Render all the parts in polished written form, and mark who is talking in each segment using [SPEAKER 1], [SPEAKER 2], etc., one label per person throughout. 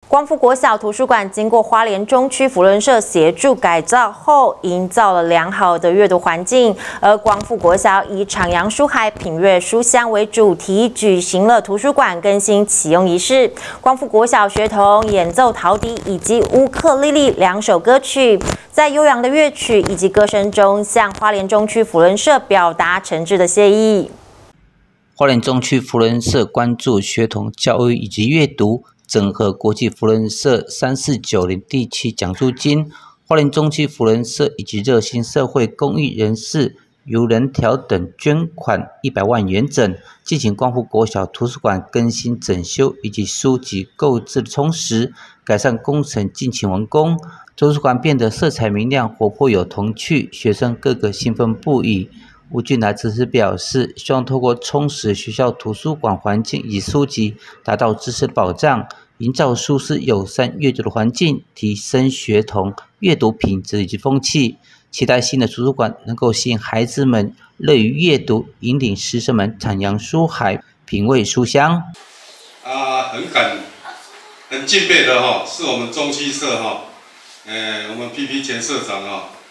[SPEAKER 1] 光复国小图书馆经过花莲中区扶轮社协助改造后，营造了良好的阅读环境。而光复国小以徜徉书海、品阅书香为主题，举行了图书馆更新启用仪式。光复国小学童演奏陶笛以及乌克丽丽2首歌曲，在悠扬的乐曲以及歌声中，向花莲中区扶轮社表达诚挚的谢意。
[SPEAKER 2] 花莲中区扶轮社关注学童教育以及阅读。 整合国际扶轮社3490第7奖助金，花莲中区扶轮社以及热心社会公益人士由人条等捐款100万元整，进行光复国小图书馆更新整修以及书籍购置的充实，改善工程近期完工，图书馆变得色彩明亮、活泼有童趣，学生个个兴奋不已。 吴俊来致辞表示，希望透过充实学校图书馆环境以及书籍，达到知识的保障，营造舒适友善阅读的环境，提升学童阅读品质以及风气。期待新的图书馆能够吸引孩子们乐于阅读，引领师生们徜徉书海，品味书香。
[SPEAKER 3] 很敬佩的是我们中区社我们 PP 前社长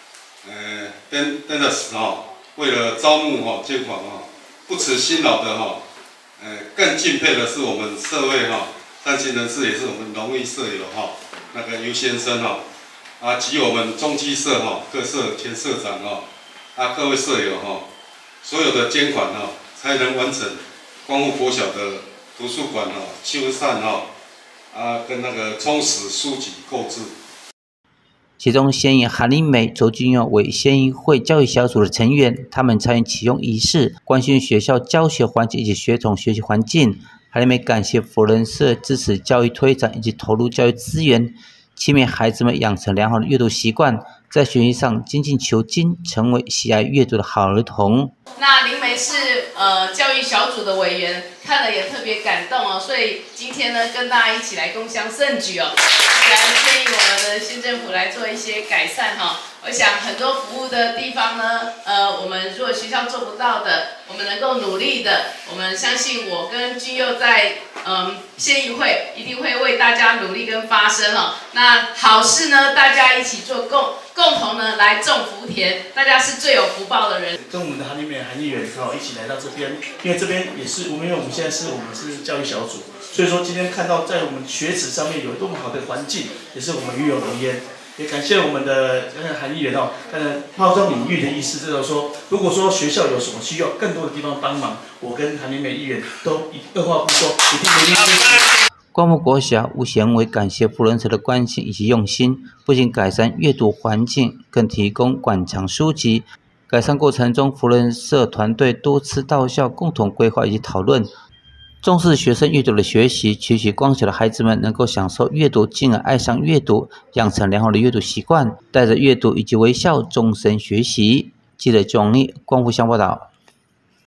[SPEAKER 3] Dennis 为了招募捐款不辞辛劳的更敬佩的是我们社会善心人士，也是我们荣誉社友那个尤先生及我们中区社各社前社长各位社友所有的捐款才能完成光复国小的图书馆修缮跟那个充实书籍购置。
[SPEAKER 2] 其中，先以韩林美、周君佑为先议会教育小组的成员，他们参与启用仪式，关心学校教学环境以及学童学习环境。韩林美感谢扶轮社支持教育推展以及投入教育资源，期勉孩子们养成良好的阅读习惯，在学习上精进求精，成为喜爱阅读的好儿童。
[SPEAKER 4] 那林梅是教育小组的委员，看了也特别感动所以今天呢，跟大家一起来共襄盛举来建议我们的县政府来做一些改善我想很多服务的地方呢，我们如果学校做不到的，我们能够努力的，我们相信我跟君佑在县议会一定会为大家努力跟发声那好事呢，大家一起做共同呢来种福田，大家是最有福报的人。
[SPEAKER 5] 跟我们的韩立美韩议员一起来到这边，因为这边也是因为我们现在是教育小组，所以说今天看到在我们学址上面有多么好的环境，也是我们与有荣焉。 也感谢我们的韩议员抛砖引玉的意思，就是说，如果说学校有什么需要更多的地方帮忙，我跟韩林美议员都二话不说，一定努力支持。
[SPEAKER 2] 光复国小吴贤伟感谢扶轮社的关心以及用心，不仅改善阅读环境，更提供馆藏书籍。改善过程中，扶轮社团队多次到校共同规划以及讨论。 重视学生阅读的学习，期许光小的孩子们能够享受阅读，进而爱上阅读，养成良好的阅读习惯，带着阅读以及微笑终身学习。记者庄丽光复乡报道。